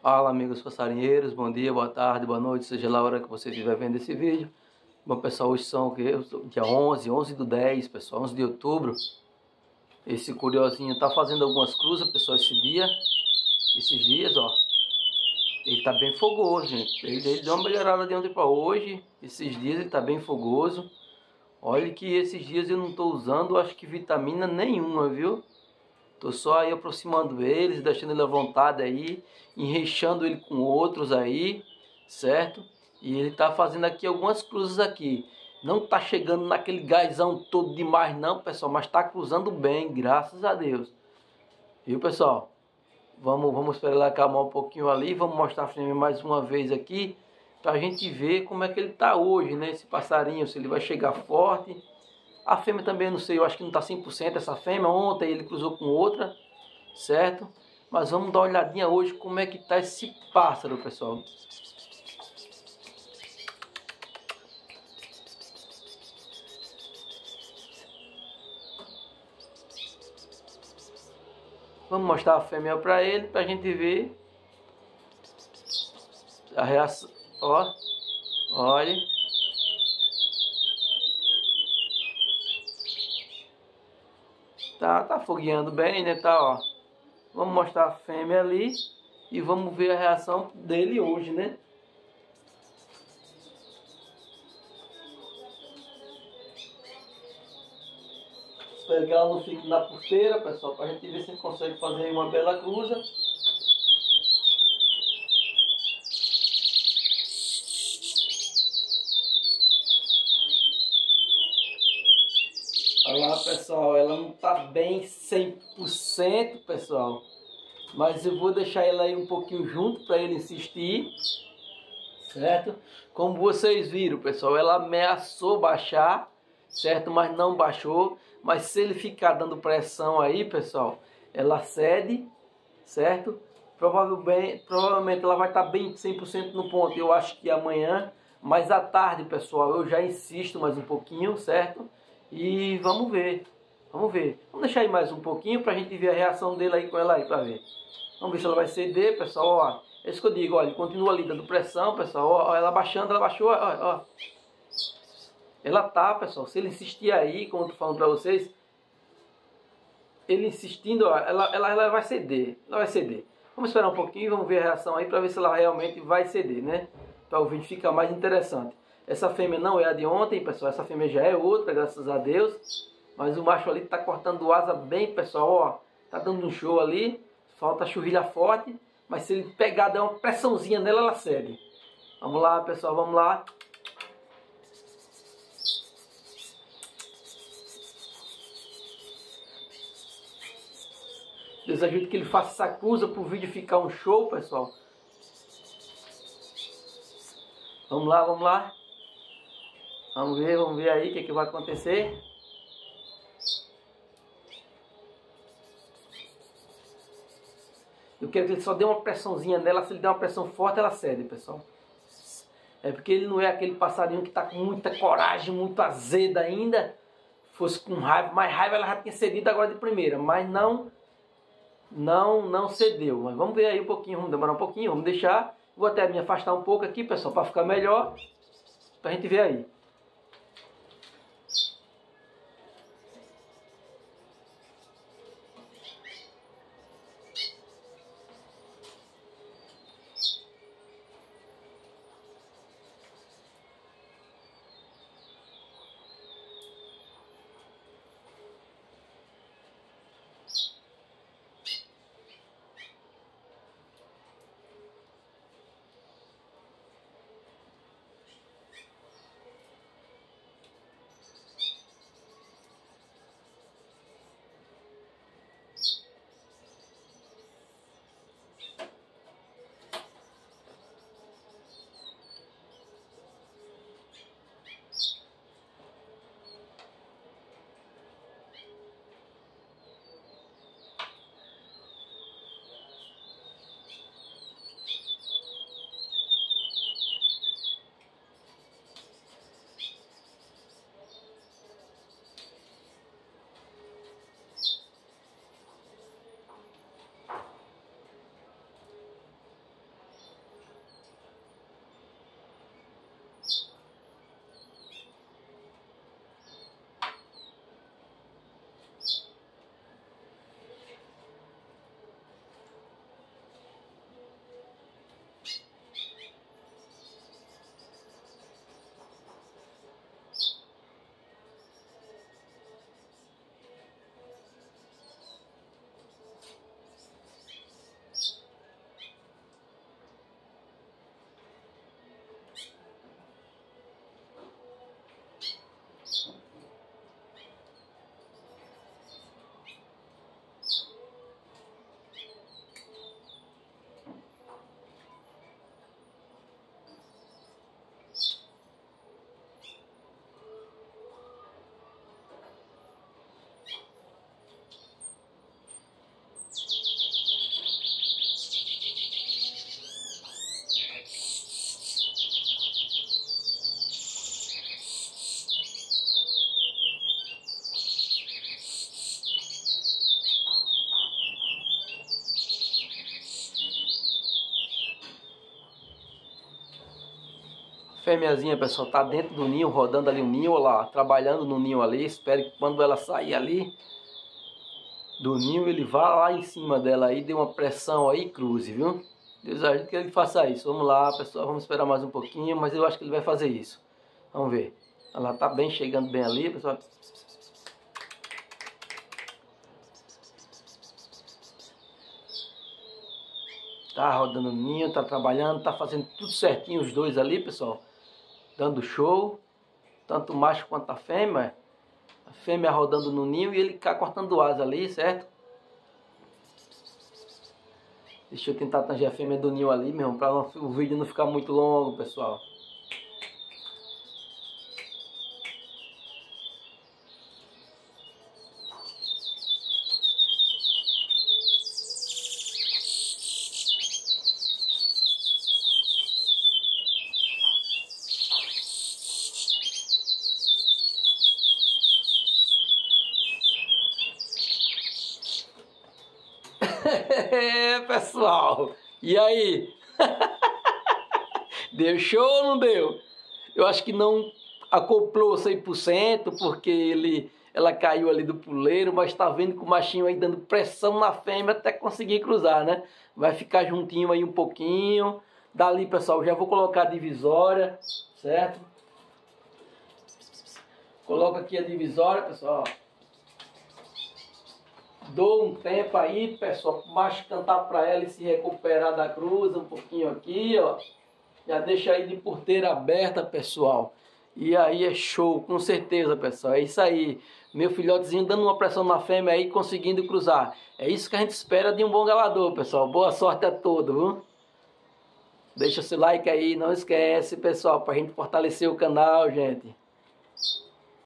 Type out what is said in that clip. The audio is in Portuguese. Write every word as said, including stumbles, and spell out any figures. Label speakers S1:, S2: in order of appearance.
S1: Fala, amigos passarinheiros, bom dia, boa tarde, boa noite, seja lá a hora que você estiver vendo esse vídeo. Bom, pessoal, hoje são o quê? Dia onze, onze do dez, pessoal, onze de outubro. Esse curiosinho tá fazendo algumas cruzas, pessoal, esse dia, esses dias, ó. Ele tá bem fogoso, gente. Ele, ele deu uma melhorada de ontem para hoje, esses dias ele tá bem fogoso. Olha que esses dias eu não tô usando, acho que vitamina nenhuma, viu? Tô só aí aproximando eles, deixando ele à vontade aí, enreixando ele com outros aí, certo? E ele tá fazendo aqui algumas cruzes aqui. Não tá chegando naquele gazão todo demais não, pessoal, mas tá cruzando bem, graças a Deus. Viu, pessoal? Vamos, vamos esperar ele acalmar um pouquinho ali, vamos mostrar a fêmea mais uma vez aqui, pra gente ver como é que ele tá hoje, né? Esse passarinho, se ele vai chegar forte. A fêmea também, não sei, eu acho que não está cem por cento essa fêmea. Ontem ele cruzou com outra, certo? Mas vamos dar uma olhadinha hoje como é que está esse pássaro, pessoal. Vamos mostrar a fêmea para ele, para a gente ver a reação. Ó, olha. Tá, tá fogueando bem, né? Tá, ó. Vamos mostrar a fêmea ali e vamos ver a reação dele hoje, né? Espero que ela não fique na porteira, pessoal, pra gente ver se a gente consegue fazer uma bela cruza. Olha lá, pessoal, ela não tá bem cem por cento, pessoal. Mas eu vou deixar ela aí um pouquinho junto para ele insistir, certo? Como vocês viram, pessoal, ela ameaçou baixar, certo? Mas não baixou. Mas se ele ficar dando pressão aí, pessoal, ela cede, certo? Provavelmente, provavelmente ela vai estar bem cem por cento no ponto, eu acho que amanhã. Mas à tarde, pessoal, eu já insisto mais um pouquinho, certo? E vamos ver, vamos ver. Vamos deixar aí mais um pouquinho para a gente ver a reação dele aí com ela aí, para ver. Vamos ver se ela vai ceder, pessoal, ó. É isso que eu digo, olha, continua ali dando pressão, pessoal, ó, ela baixando, ela baixou, ó, ó. Ela tá, pessoal, se ele insistir aí, como eu tô falando para vocês, ele insistindo, ó, ela, ela, ela vai ceder, ela vai ceder. Vamos esperar um pouquinho, vamos ver a reação aí para ver se ela realmente vai ceder, né? Para o vídeo ficar mais interessante. Essa fêmea não é a de ontem, pessoal. Essa fêmea já é outra, graças a Deus. Mas o macho ali tá cortando asa bem, pessoal. Ó, tá dando um show ali. Falta churrilha forte. Mas se ele pegar, dar uma pressãozinha nela, ela cede. Vamos lá, pessoal, vamos lá. Deus ajude que ele faça essa cruza para o vídeo ficar um show, pessoal. Vamos lá, vamos lá. Vamos ver, vamos ver aí o que, que vai acontecer. Eu quero que ele só dê uma pressãozinha nela. Se ele der uma pressão forte, ela cede, pessoal. É porque ele não é aquele passarinho que está com muita coragem, muito azeda ainda. Fosse com raiva, mais raiva ela já tinha cedido agora de primeira. Mas não, não, não cedeu. Mas vamos ver aí um pouquinho, vamos demorar um pouquinho, vamos deixar. Vou até me afastar um pouco aqui, pessoal, para ficar melhor. Para a gente ver aí. fêmeazinha, pessoal, tá dentro do ninho, rodando ali o ninho, olha lá, trabalhando no ninho ali. Espero que quando ela sair ali do ninho, ele vá lá em cima dela aí, dê uma pressão aí e cruze, viu? Deus ajude que ele faça isso. Vamos lá, pessoal, vamos esperar mais um pouquinho, mas eu acho que ele vai fazer isso. Vamos ver. Ela tá bem, chegando bem ali, pessoal. Tá rodando o ninho, tá trabalhando, tá fazendo tudo certinho os dois ali, pessoal. Dando show. Tanto o macho quanto a fêmea. A fêmea rodando no ninho e ele cá cortando asa ali, certo? Deixa eu tentar tanger a fêmea do ninho ali mesmo, para o vídeo não ficar muito longo, pessoal. Pessoal, e aí? Deu show ou não deu? Eu acho que não acoplou cem por cento porque ele, ela caiu ali do puleiro, mas tá vendo que o machinho aí dando pressão na fêmea até conseguir cruzar, né? Vai ficar juntinho aí um pouquinho. Dali, pessoal, já vou colocar a divisória, certo? Coloco aqui a divisória, pessoal. Dou um tempo aí, pessoal, para o macho cantar para ela e se recuperar da cruza um pouquinho aqui, ó. Já deixa aí de porteira aberta, pessoal. E aí é show, com certeza, pessoal. É isso aí. Meu filhotezinho dando uma pressão na fêmea aí, conseguindo cruzar. É isso que a gente espera de um bom galador, pessoal. Boa sorte a todos, viu? Deixa seu like aí, não esquece, pessoal, para a gente fortalecer o canal, gente.